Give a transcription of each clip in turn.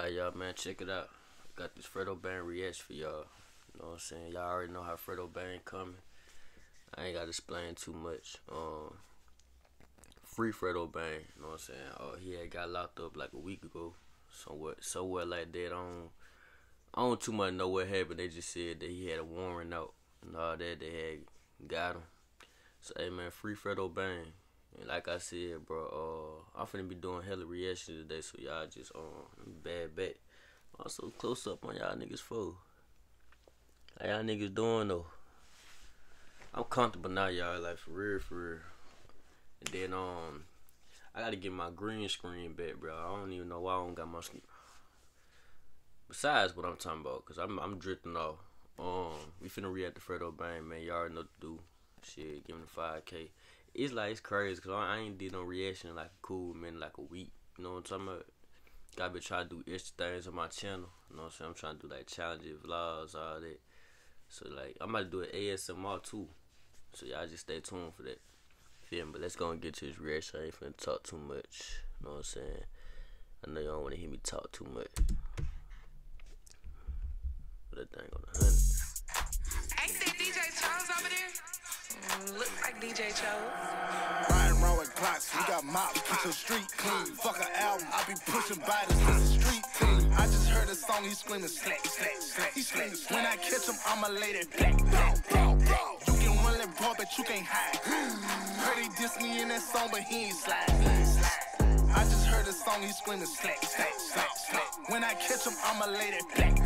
Alright, y'all, man, check it out. Got this Fredo Bang reaction for y'all. You know what I'm saying? Y'all already know how Fredo Bang coming. I ain't gotta explain too much. Free Fredo Bang, you know what I'm saying? He had got locked up like a week ago. Somewhere like that. I don't too much know what happened. They just said that he had a warrant out and all that. They had got him. So, hey, man, free Fredo Bang. And like I said, bro, I'm finna be doing hella reaction today, so y'all just bad bet. Also close up on y'all niggas fool. How y'all niggas doing though? I'm comfortable now, y'all, like for real. And then I gotta get my green screen back, bro. I don't even know why I don't got my screen. Besides what I'm talking about, cause I'm drifting off. We finna react to Fredo Bang, man. Y'all already know what to do. Shit, give him the 5K. It's crazy, cause I ain't did no reaction in like a cool man, like a week. You know what I'm talking about? Gotta be trying to do extra things on my channel. You know what I'm saying? I'm trying to do like challenges, vlogs, all that. So like, I'm about to do an ASMR too. So y'all just stay tuned for that. Feel me? But let's go and get to this reaction. I ain't finna talk too much. You know what I'm saying? I know y'all don't wanna hear me talk too much. Put that thing on the 100. Ain't that DJ Chose over there? Look like DJ Chose. Riding around with Glocks, we got mops, keep your street clean. Fuck an album, I be pushing bodies with the street team. I just heard a song, he screaming slack. He screaming slack. When I catch him, I'ma lay that black. You can run that ball, but you can't hide. Heard he diss me in that song, but he ain't slide. I just heard a song, he screaming slack. When I catch him, I'ma lay that black.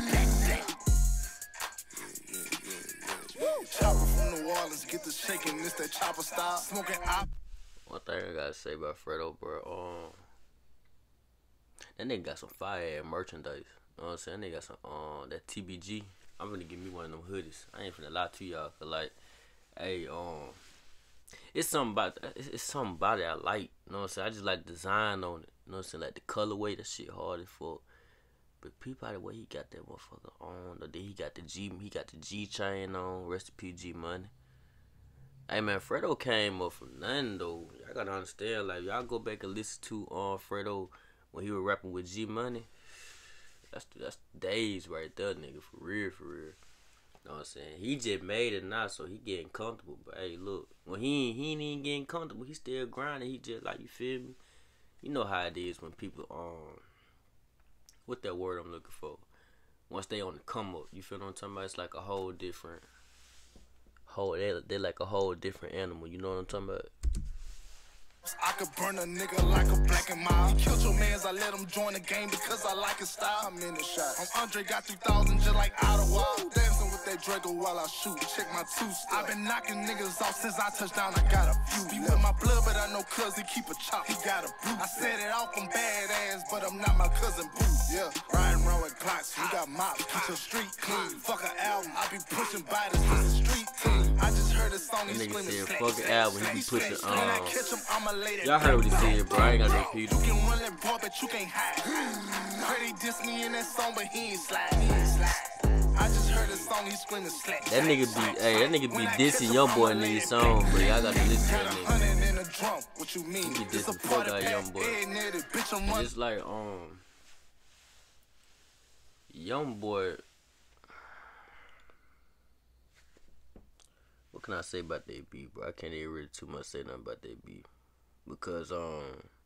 Chopper from New Orleans, get the shaking, this that chopper style. Smoking op. One thing I gotta say about Fredo, bro, that nigga got some fire ass merchandise. You know what I'm saying? They got some that TBG. I'm gonna give me one of them hoodies. I ain't finna lie to y'all, cause like, hey, it's something about it I like. You know what I'm saying? I just like the design on it. You know what I'm saying? Like the colorway, that shit hard as fuck. But people, the way he got that motherfucker on, then he got the G chain on. Rest in peace, G Money. Hey man, Fredo came up from nothing though. Y'all gotta understand, like y'all go back and listen to Fredo when he was rapping with G Money. That's days right there, nigga, for real. You know what I'm saying? He just made it now, so he getting comfortable. But hey, look, when he ain't even getting comfortable, he still grinding. He just like, you feel me? You know how it is when people what that word I'm looking for? Once they on the come up, you feel what I'm talking about? It's like a whole different they're like a whole different animal. You know what I'm talking about? I could burn a nigga like a black and mild. He killed your mans, I let him join the game because I like his style. I'm in the shot. I'm Andre, got 3,000 just like Ottawa. Dancing with that Draco while I shoot. Check my two-step. I've been knocking niggas off since I touched down. I got a few. Be with my blood, but I know cuz he keep a chop. He got a boot. I set it off, I'm badass, but I'm not my cousin Boo. Yeah, riding around with Glocks. We got mops, keep your street clean. Fuck an album, I be pushing bodies with the street team. I just heard a song, he screaming slack. Fuck an album, he be pushing When I catch him, I'ma lay that. Y'all heard what he said, bro. I ain't gotta repeat it. You can run that ball, but you can't hide. Heard he diss me in that song, but he ain't slide. I just heard a song, he screaming slack. That nigga be dissing young boy in these songs, bro. Y'all gotta listen to that nigga. What you mean? He be dissing the fuck out of young boy. It's like young boy. What can I say about that beat, bro? I can't even really too much say nothing about that beat. Because, bro,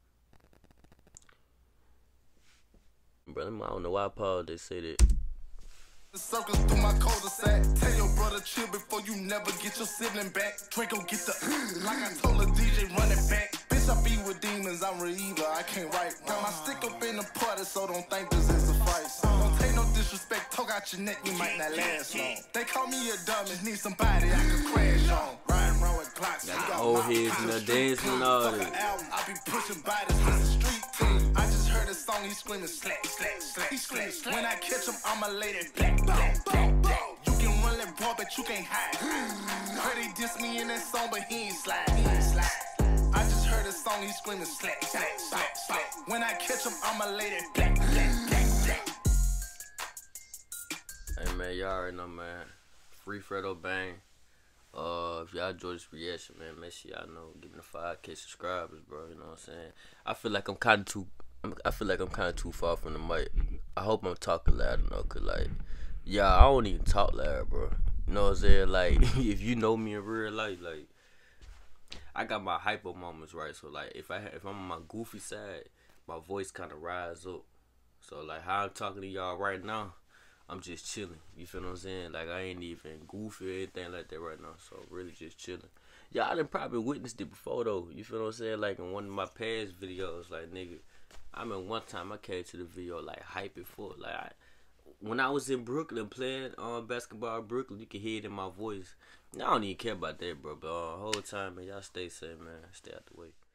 I don't know why Paul they say that. The circles through my cul-de-sac. Tell your brother chill before you never get your sibling back. Draco get the like I told the DJ, run it back. Bitch, I be with demons, I'm Reiva, I can't write. Got my stick up in the party, so don't think this is a fight. Don't take no disrespect, talk out your neck, you might not last long. They call me a dumb, just need somebody I can crash on. Riding around with Glocks, got old heads and the dancing and all that. I be pushing bodies with the street team. I just heard a song, he screaming slack. He screaming slack. When I catch him, I'ma lay that black. You can run that ball, but you can't hide. Heard he diss me in that song, but he ain't slide. I just heard a song, he screaming slack. When I catch him, I'ma lay that black. Hey man, y'all already know, man. Free Fredo Bang. If y'all enjoy this reaction, man, make sure y'all know, give me the 5K subscribers, bro. You know what I'm saying? I feel like I'm kind of too far from the mic. I hope I'm talking loud enough, cause like, yeah, I don't even talk loud, bro. You know what I'm saying? Like, if you know me in real life, like, I got my hyper moments, right? So like, if I'm on my goofy side, my voice kind of rise up. So like, how I'm talking to y'all right now, I'm just chilling. You feel what I'm saying? Like, I ain't even goofy or anything like that right now. So really just chilling. Y'all done probably witnessed it before though. You feel what I'm saying? Like in one of my past videos, like nigga, I mean one time I came to the video like hype it for like when I was in Brooklyn playing basketball in Brooklyn, you can hear it in my voice. I don't even care about that, bro. But whole time, man, y'all stay safe, man. Stay out the way.